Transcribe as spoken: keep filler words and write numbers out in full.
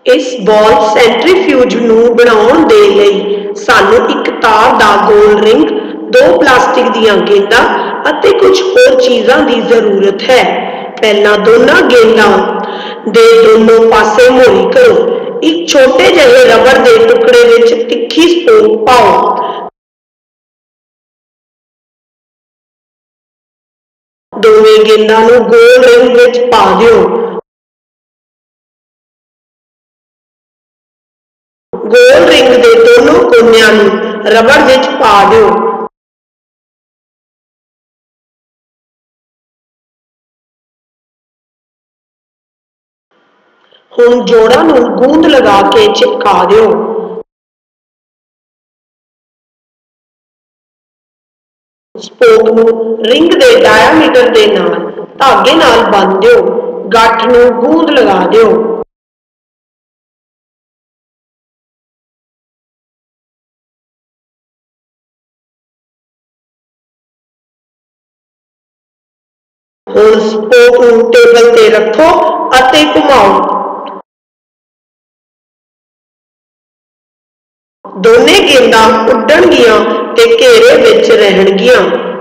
इस ball centrifuge नूं बनाउण दे लई सानूं एक तार दा गोल रिंग, दो प्लास्टिक दीआं गेंदां अते कुछ होर चीज़ां दी जरूरत है। पहलां दोनां गेंदां दे दोनों पासे मोड़ी करो। एक छोटे ਜਿਹੇ रबड़ के टुकड़े विच तिखी स्पोक पाओ। दोवें गेंदां नूं गोल रिंग विच पा दिओ। गोल रिंग के दोनों कोनियां नूं रबड़ विच पा दिओ। हुण जोड़ां नूं गूंद लगा के चिपका दिओ। स्पोक नूं रिंग के डायामीटर दे नाल धागे नाल बन्न दिओ। गठ नूं गूंद लगा दिओ। हुण स्पोक नूं टेबल ते रखो अते घुमाओ। दोने गेंदां उड्डणगियां ते घेरे विच रहणगियां।